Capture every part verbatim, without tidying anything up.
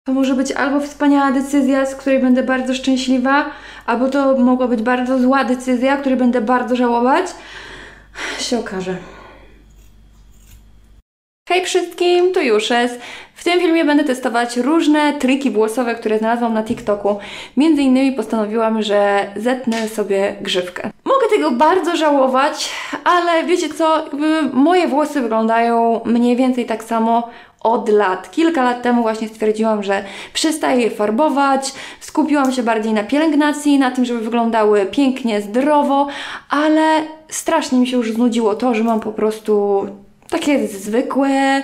To może być albo wspaniała decyzja, z której będę bardzo szczęśliwa, albo to mogła być bardzo zła decyzja, której będę bardzo żałować. Się okaże. Hej wszystkim, tu Juszes. W tym filmie będę testować różne triki włosowe, które znalazłam na TikToku. Między innymi postanowiłam, że zetnę sobie grzywkę. Mogę tego bardzo żałować, ale wiecie co, jakby moje włosy wyglądają mniej więcej tak samo od lat. Kilka lat temu właśnie stwierdziłam, że przestaję je farbować, skupiłam się bardziej na pielęgnacji, na tym, żeby wyglądały pięknie, zdrowo, ale strasznie mi się już znudziło to, że mam po prostu takie zwykłe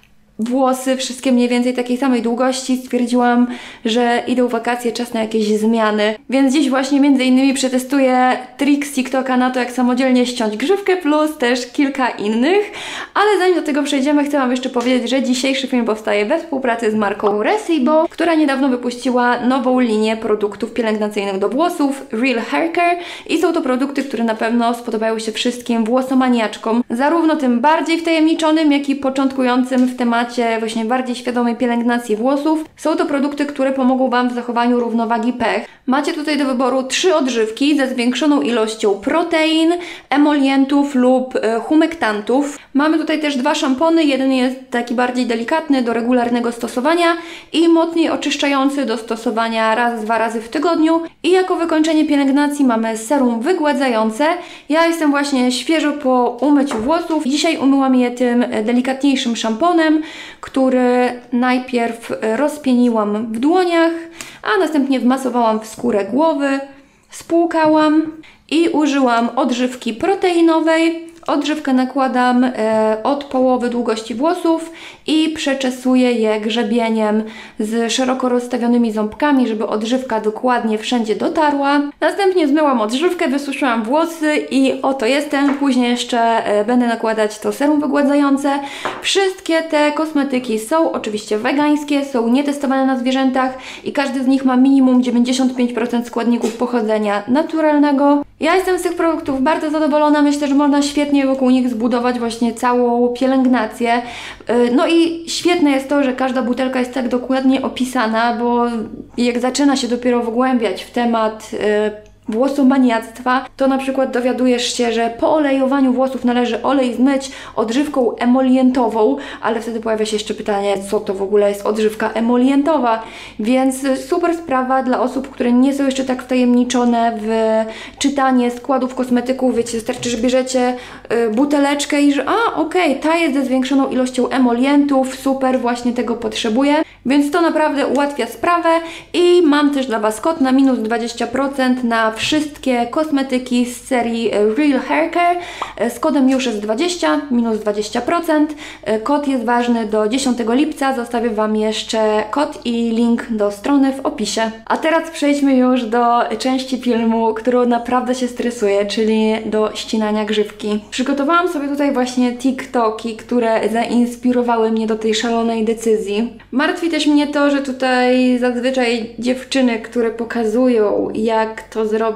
włosy, wszystkie mniej więcej takiej samej długości. Stwierdziłam, że idą wakacje, czas na jakieś zmiany. Więc dziś właśnie między innymi przetestuję trik z TikToka na to, jak samodzielnie ściąć grzywkę, plus też kilka innych. Ale zanim do tego przejdziemy, chcę Wam jeszcze powiedzieć, że dzisiejszy film powstaje we współpracy z marką Recibo, która niedawno wypuściła nową linię produktów pielęgnacyjnych do włosów Real Hair Care i są to produkty, które na pewno spodobają się wszystkim włosomaniaczkom, zarówno tym bardziej wtajemniczonym, jak i początkującym w temacie właśnie bardziej świadomej pielęgnacji włosów. Są to produkty, które pomogą Wam w zachowaniu równowagi pH. Macie tutaj do wyboru trzy odżywki ze zwiększoną ilością protein, emolientów lub e, humektantów. Mamy tutaj też dwa szampony. Jeden jest taki bardziej delikatny do regularnego stosowania i mocniej oczyszczający do stosowania raz, dwa razy w tygodniu. I jako wykończenie pielęgnacji mamy serum wygładzające. Ja jestem właśnie świeżo po umyciu włosów. Dzisiaj umyłam je tym delikatniejszym szamponem, który najpierw rozpieniłam w dłoniach, a następnie wmasowałam w skórę głowy, spłukałam i użyłam odżywki proteinowej. Odżywkę nakładam e, od połowy długości włosów i przeczesuję je grzebieniem z szeroko rozstawionymi ząbkami, żeby odżywka dokładnie wszędzie dotarła. Następnie zmyłam odżywkę, wysuszyłam włosy i oto jestem. Później jeszcze e, będę nakładać to serum wygładzające. Wszystkie te kosmetyki są oczywiście wegańskie, są nietestowane na zwierzętach i każdy z nich ma minimum dziewięćdziesiąt pięć procent składników pochodzenia naturalnego. Ja jestem z tych produktów bardzo zadowolona. Myślę, że można świetnie wokół nich zbudować właśnie całą pielęgnację. No i świetne jest to, że każda butelka jest tak dokładnie opisana, bo jak zaczyna się dopiero wgłębiać w temat włosomaniactwa, to na przykład dowiadujesz się, że po olejowaniu włosów należy olej zmyć odżywką emolientową, ale wtedy pojawia się jeszcze pytanie, co to w ogóle jest odżywka emolientowa, więc super sprawa dla osób, które nie są jeszcze tak wtajemniczone w czytanie składów kosmetyków. Wiecie, wystarczy, że bierzecie y, buteleczkę i że a, okej, okay, ta jest ze zwiększoną ilością emolientów, super, właśnie tego potrzebuję, więc to naprawdę ułatwia sprawę i mam też dla Was kod na minus dwadzieścia procent na wszystkie kosmetyki z serii Real Hair Care z kodem Juszes dwadzieścia, minus dwadzieścia procent. Kod jest ważny do dziesiątego lipca. Zostawię Wam jeszcze kod i link do strony w opisie. A teraz przejdźmy już do części filmu, którą naprawdę się stresuję, czyli do ścinania grzywki. Przygotowałam sobie tutaj właśnie TikToki, które zainspirowały mnie do tej szalonej decyzji. Martwi też mnie to, że tutaj zazwyczaj dziewczyny, które pokazują, jak to zrobić,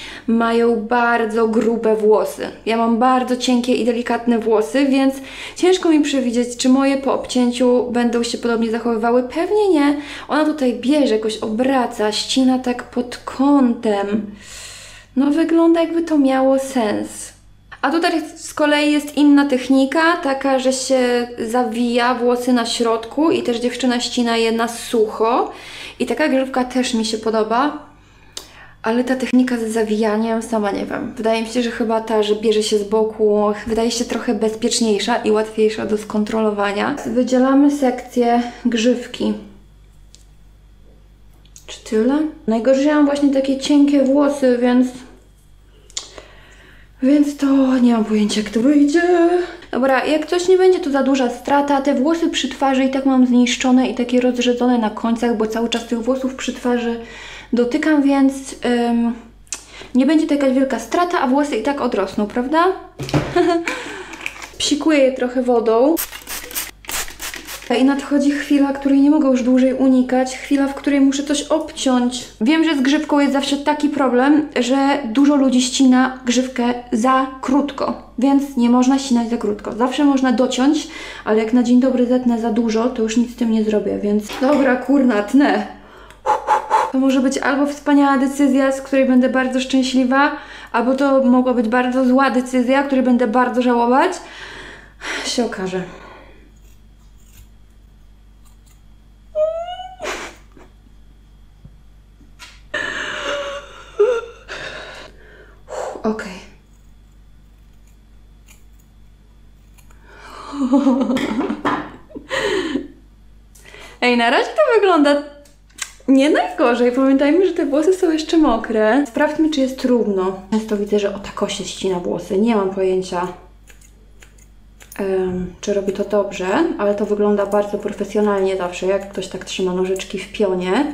mają bardzo grube włosy. Ja mam bardzo cienkie i delikatne włosy, więc ciężko mi przewidzieć, czy moje po obcięciu będą się podobnie zachowywały. Pewnie nie. Ona tutaj bierze, jakoś obraca, ścina tak pod kątem. No wygląda, jakby to miało sens. A tutaj z kolei jest inna technika, taka, że się zawija włosy na środku i też dziewczyna ścina je na sucho. I taka grzywka też mi się podoba. Ale ta technika z zawijaniem, sama nie wiem. Wydaje mi się, że chyba ta, że bierze się z boku, wydaje się trochę bezpieczniejsza i łatwiejsza do skontrolowania. Wydzielamy sekcję grzywki. Czy tyle? Najgorzej, że mam właśnie takie cienkie włosy, więc... Więc to nie mam pojęcia, jak to wyjdzie. Dobra, jak coś nie będzie, to za duża strata. Te włosy przy twarzy i tak mam zniszczone i takie rozrzedzone na końcach, bo cały czas tych włosów przy twarzy dotykam, więc ym, nie będzie to jakaś wielka strata, a włosy i tak odrosną, prawda? Psikuję je trochę wodą. I nadchodzi chwila, której nie mogę już dłużej unikać, chwila, w której muszę coś obciąć. Wiem, że z grzywką jest zawsze taki problem, że dużo ludzi ścina grzywkę za krótko, więc nie można ścinać za krótko. Zawsze można dociąć, ale jak na dzień dobry zetnę za dużo, to już nic z tym nie zrobię, więc dobra, kurna, tnę. To może być albo wspaniała decyzja, z której będę bardzo szczęśliwa, albo to mogła być bardzo zła decyzja, której będę bardzo żałować. Się okaże. Okej. Ej, na razie to wygląda nie najgorzej. Pamiętajmy, że te włosy są jeszcze mokre. Sprawdźmy, czy jest równo. Często widzę, że o tako się ścina włosy. Nie mam pojęcia, um, czy robi to dobrze, ale to wygląda bardzo profesjonalnie zawsze, jak ktoś tak trzyma nożyczki w pionie.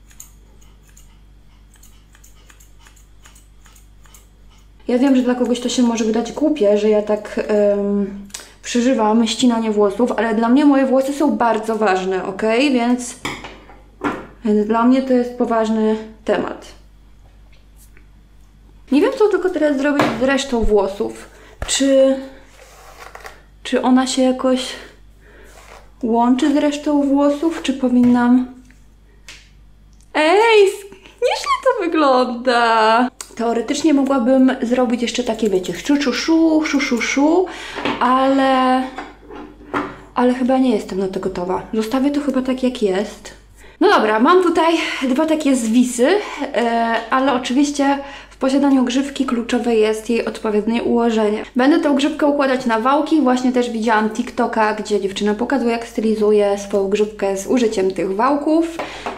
Ja wiem, że dla kogoś to się może wydać głupie, że ja tak um, przeżywam ścinanie włosów, ale dla mnie moje włosy są bardzo ważne, ok? Więc, więc dla mnie to jest poważny temat. Nie wiem, co tylko teraz zrobić z resztą włosów. Czy, czy ona się jakoś łączy z resztą włosów, czy powinnam... Ej, nieźle to wygląda! Teoretycznie mogłabym zrobić jeszcze takie, wiecie, szu, szu, szu, szu, szu, szu, ale... ale chyba nie jestem na to gotowa. Zostawię to chyba tak, jak jest. No dobra, mam tutaj dwa takie zwisy, yy, ale oczywiście w posiadaniu grzywki kluczowe jest jej odpowiednie ułożenie. Będę tą grzywkę układać na wałki. Właśnie też widziałam TikToka, gdzie dziewczyna pokazuje, jak stylizuje swoją grzywkę z użyciem tych wałków.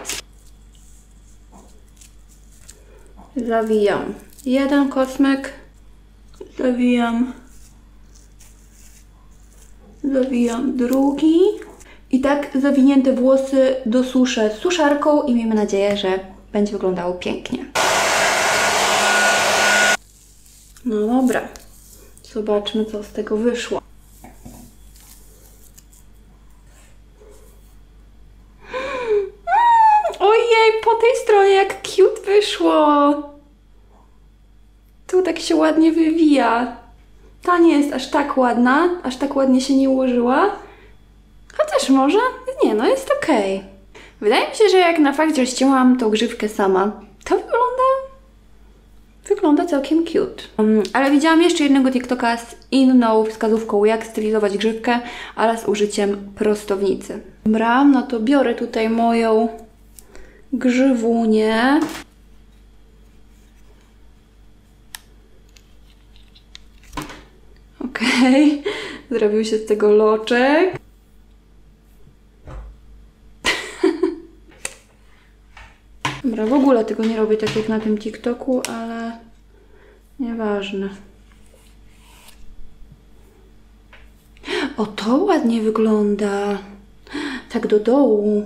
Zawijam jeden kosmyk, zawijam, zawijam drugi i tak zawinięte włosy dosuszę suszarką i miejmy nadzieję, że będzie wyglądało pięknie. No dobra, zobaczmy, co z tego wyszło. Ojej, po tej stronie jak cute wyszło. Tu tak się ładnie wywija. Ta nie jest aż tak ładna, aż tak ładnie się nie ułożyła. Chociaż może? Nie, no jest okej. Okay. Wydaje mi się, że jak na fakt, że ścięłam tą grzywkę sama, to wygląda... wygląda całkiem cute. Um, ale widziałam jeszcze jednego TikToka z inną wskazówką, jak stylizować grzywkę, ale z użyciem prostownicy. Dobra, no to biorę tutaj moją grzywunię. Okej, okay. Zrobił się z tego loczek. Dobra, w ogóle tego nie robię tak jak na tym TikToku, ale nieważne. O, to ładnie wygląda. Tak do dołu.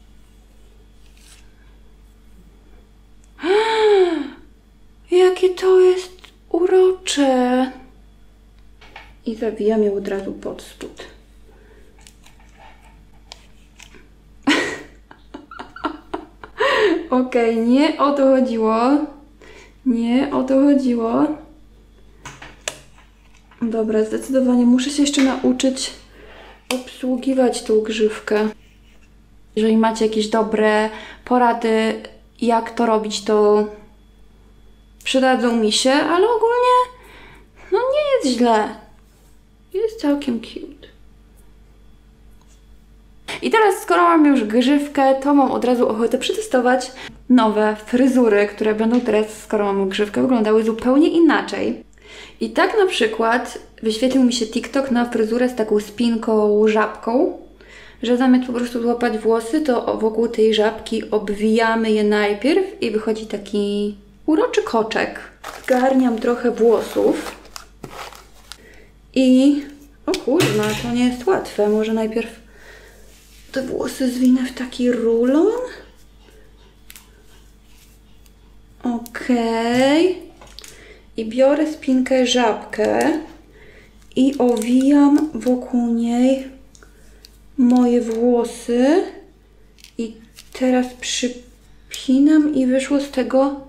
Jakie to jest urocze. I zawijam je od razu pod spód. Okej, okay, nie o to chodziło. Nie o to chodziło. Dobra, zdecydowanie muszę się jeszcze nauczyć obsługiwać tą grzywkę. Jeżeli macie jakieś dobre porady, jak to robić, to przydadzą mi się, ale ogólnie no nie jest źle. Jest całkiem cute. I teraz, skoro mam już grzywkę, to mam od razu ochotę przetestować nowe fryzury, które będą teraz, skoro mam grzywkę, wyglądały zupełnie inaczej. I tak na przykład wyświetlił mi się TikTok na fryzurę z taką spinką, żabką, że zamiast po prostu złapać włosy, to wokół tej żabki obwijamy je najpierw i wychodzi taki uroczy koczek. Zgarniam trochę włosów i... o kurwa, to nie jest łatwe. Może najpierw te włosy zwinę w taki rulon. Okej. Okay. I biorę spinkę żabkę i owijam wokół niej moje włosy i teraz przypinam i wyszło z tego...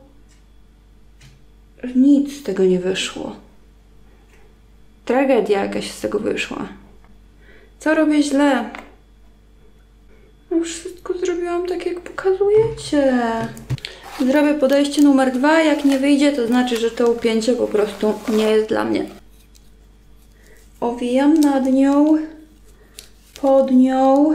Nic z tego nie wyszło. Tragedia jakaś z tego wyszła. Co robię źle? No wszystko zrobiłam tak, jak pokazujecie. Zrobię podejście numer dwa. Jak nie wyjdzie, to znaczy, że to upięcie po prostu nie jest dla mnie. Owijam nad nią, pod nią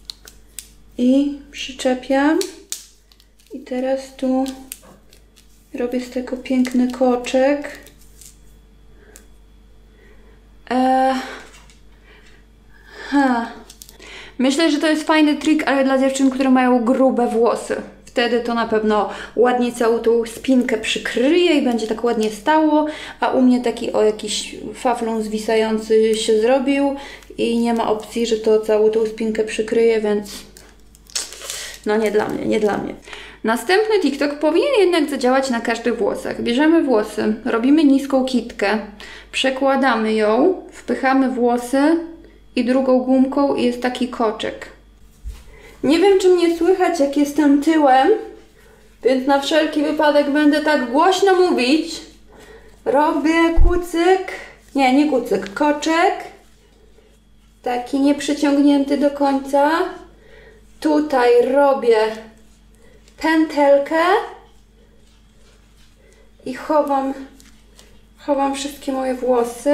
i przyczepiam. I teraz tu robię z tego piękny koczek. Eee. Ha. Myślę, że to jest fajny trik, ale dla dziewczyn, które mają grube włosy. Wtedy to na pewno ładnie całą tą spinkę przykryje i będzie tak ładnie stało, a u mnie taki o jakiś faflon zwisający się zrobił i nie ma opcji, że to całą tą spinkę przykryje, więc no nie dla mnie, nie dla mnie. Następny TikTok powinien jednak zadziałać na każdych włosach. Bierzemy włosy, robimy niską kitkę, przekładamy ją, wpychamy włosy i drugą gumką i jest taki koczek. Nie wiem, czy mnie słychać, jak jestem tyłem, więc na wszelki wypadek będę tak głośno mówić. Robię kucyk, nie, nie kucyk, koczek, taki nieprzyciągnięty do końca. Tutaj robię pętelkę i chowam, chowam wszystkie moje włosy.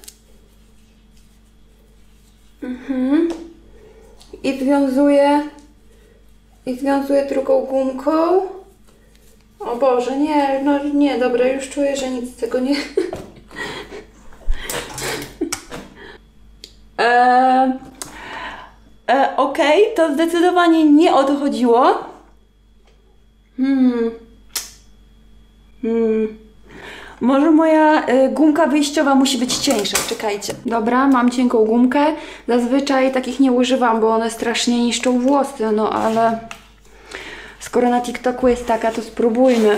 Mhm. I związuję i związuję drugą gumką. O Boże, nie, no nie, dobra, już czuję, że nic z tego nie... eee, e, Okej, okay, to zdecydowanie nie o to chodziło. Hmm. Hmm. Może moja y, gumka wyjściowa musi być cieńsza, czekajcie. Dobra, mam cienką gumkę. Zazwyczaj takich nie używam, bo one strasznie niszczą włosy, no ale skoro na TikToku jest taka, to spróbujmy.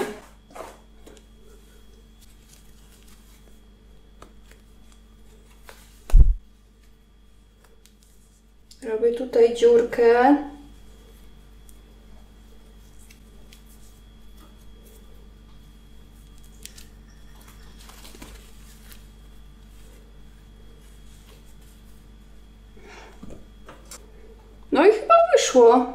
Robię tutaj dziurkę. No i chyba wyszło.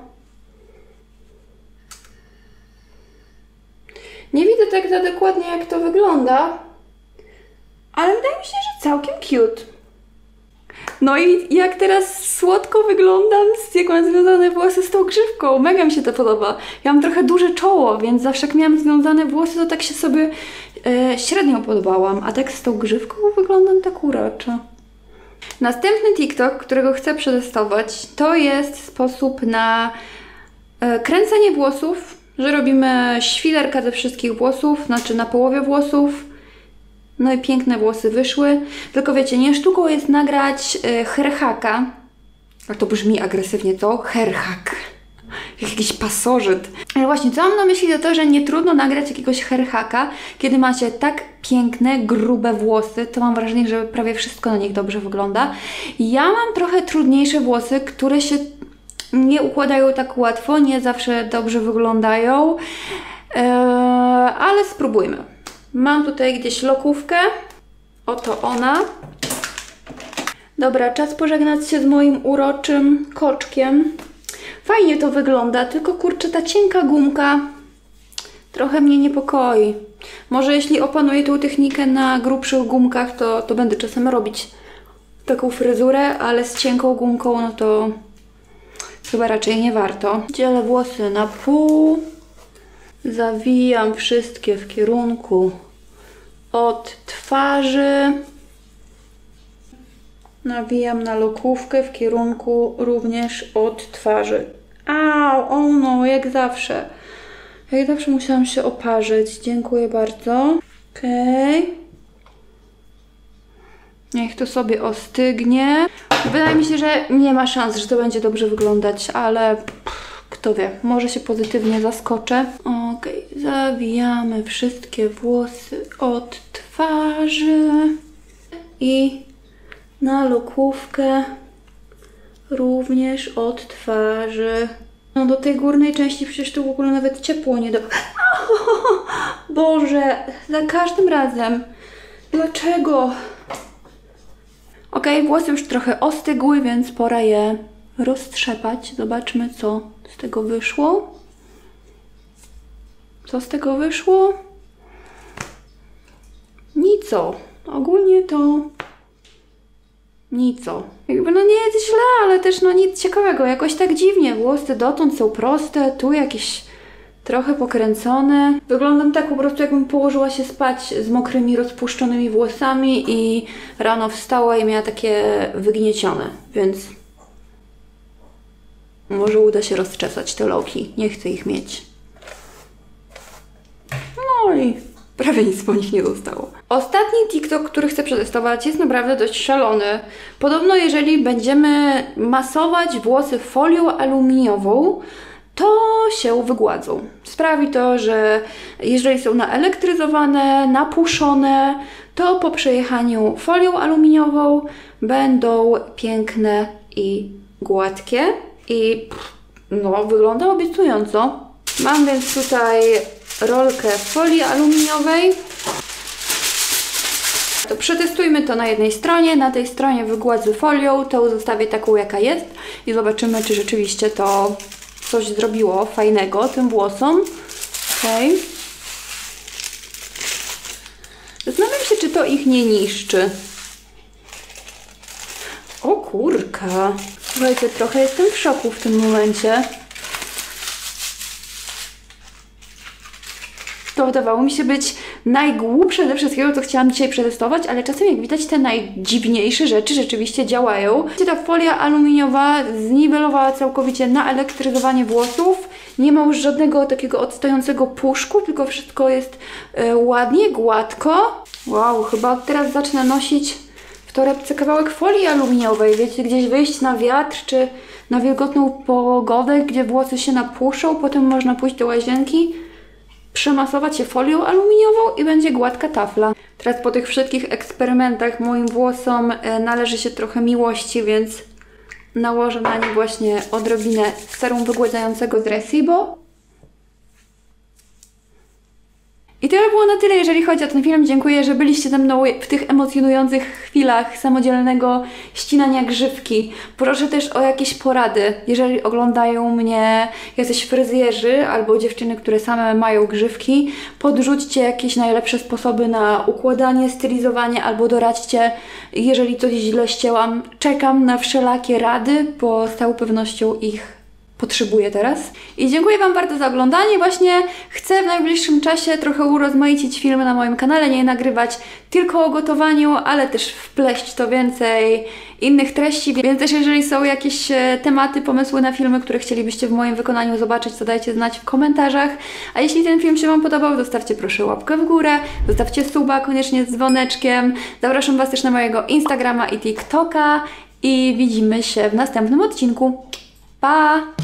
Nie widzę tak dokładnie, jak to wygląda, ale wydaje mi się, że całkiem cute. No i jak teraz słodko wyglądam, jak mam związane włosy z tą grzywką. Mega mi się to podoba. Ja mam trochę duże czoło, więc zawsze jak miałam związane włosy, to tak się sobie e, średnio podobałam. A tak z tą grzywką wyglądam tak uroczo. Następny TikTok, którego chcę przetestować, to jest sposób na e, kręcenie włosów, że robimy świderka ze wszystkich włosów, znaczy na połowie włosów. No i piękne włosy wyszły. Tylko wiecie, nie sztuką jest nagrać e, hairhacka. A to brzmi agresywnie, co? Hairhack. Jak jakiś pasożyt. Ale właśnie, co mam na myśli, to to, że nie trudno nagrać jakiegoś hairhacka, kiedy macie tak piękne, grube włosy, to mam wrażenie, że prawie wszystko na nich dobrze wygląda. Ja mam trochę trudniejsze włosy, które się nie układają tak łatwo, nie zawsze dobrze wyglądają, eee, ale spróbujmy. Mam tutaj gdzieś lokówkę. Oto ona. Dobra, czas pożegnać się z moim uroczym koczkiem. Fajnie to wygląda, tylko kurczę, ta cienka gumka trochę mnie niepokoi. Może jeśli opanuję tą technikę na grubszych gumkach, to, to będę czasem robić taką fryzurę, ale z cienką gumką, no to chyba raczej nie warto. Dzielę włosy na pół. Zawijam wszystkie w kierunku od twarzy. Nawijam na lokówkę w kierunku również od twarzy. Au, o no, jak zawsze. Jak zawsze musiałam się oparzyć. Dziękuję bardzo. Okej. Okay. Niech to sobie ostygnie. Wydaje mi się, że nie ma szans, że to będzie dobrze wyglądać, ale pff, kto wie, może się pozytywnie zaskoczę. Okej, okay. Zawijamy wszystkie włosy od twarzy i na lokówkę również od twarzy. No do tej górnej części przecież tu w ogóle nawet ciepło nie do... Boże, za każdym razem. Dlaczego? Ok, włosy już trochę ostygły, więc pora je roztrzepać. Zobaczmy, co z tego wyszło. Co z tego wyszło? Nico. Ogólnie to... Nico. Jakby no nie jest źle, ale też no nic ciekawego. Jakoś tak dziwnie. Włosy dotąd są proste, tu jakieś trochę pokręcone. Wyglądam tak po prostu, jakbym położyła się spać z mokrymi, rozpuszczonymi włosami i rano wstała i miała takie wygniecione, więc może uda się rozczesać te loki. Nie chcę ich mieć. No i prawie nic po nich nie zostało. Ostatni TikTok, który chcę przetestować, jest naprawdę dość szalony. Podobno jeżeli będziemy masować włosy folią aluminiową, to się wygładzą. Sprawi to, że jeżeli są naelektryzowane, napuszone, to po przejechaniu folią aluminiową będą piękne i gładkie i pff, no wygląda obiecująco. Mam więc tutaj rolkę folii aluminiowej. To przetestujmy to na jednej stronie, na tej stronie wygładzę folią, tą zostawię taką jaka jest i zobaczymy, czy rzeczywiście to coś zrobiło fajnego tym włosom. Okay. Zastanawiam się, czy to ich nie niszczy. O kurka. Słuchajcie, trochę jestem w szoku w tym momencie. To wydawało mi się być najgłupsze ze wszystkiego, co chciałam dzisiaj przetestować, ale czasem jak widać te najdziwniejsze rzeczy rzeczywiście działają. Ta folia aluminiowa zniwelowała całkowicie naelektryzowanie włosów. Nie ma już żadnego takiego odstającego puszku, tylko wszystko jest e, ładnie, gładko. Wow, chyba od teraz zacznę nosić w torebce kawałek folii aluminiowej. Wiecie, gdzieś wyjść na wiatr, czy na wilgotną pogodę, gdzie włosy się napuszczą, potem można pójść do łazienki, przemasować je folią aluminiową i będzie gładka tafla. Teraz po tych wszystkich eksperymentach moim włosom należy się trochę miłości, więc nałożę na nie właśnie odrobinę serum wygładzającego z Recibo. I tyle było na tyle, jeżeli chodzi o ten film. Dziękuję, że byliście ze mną w tych emocjonujących chwilach samodzielnego ścinania grzywki. Proszę też o jakieś porady, jeżeli oglądają mnie jacyś fryzjerzy albo dziewczyny, które same mają grzywki. Podrzućcie jakieś najlepsze sposoby na układanie, stylizowanie albo doradźcie, jeżeli coś źle ścięłam. Czekam na wszelakie rady, bo z całą pewnością ich potrzebuję teraz. I dziękuję Wam bardzo za oglądanie. Właśnie chcę w najbliższym czasie trochę urozmaicić filmy na moim kanale, nie nagrywać tylko o gotowaniu, ale też wpleść to więcej innych treści, więc też jeżeli są jakieś tematy, pomysły na filmy, które chcielibyście w moim wykonaniu zobaczyć, to dajcie znać w komentarzach. A jeśli ten film się Wam podobał, zostawcie proszę łapkę w górę, zostawcie suba koniecznie z dzwoneczkiem. Zapraszam Was też na mojego Instagrama i TikToka i widzimy się w następnym odcinku. Pa!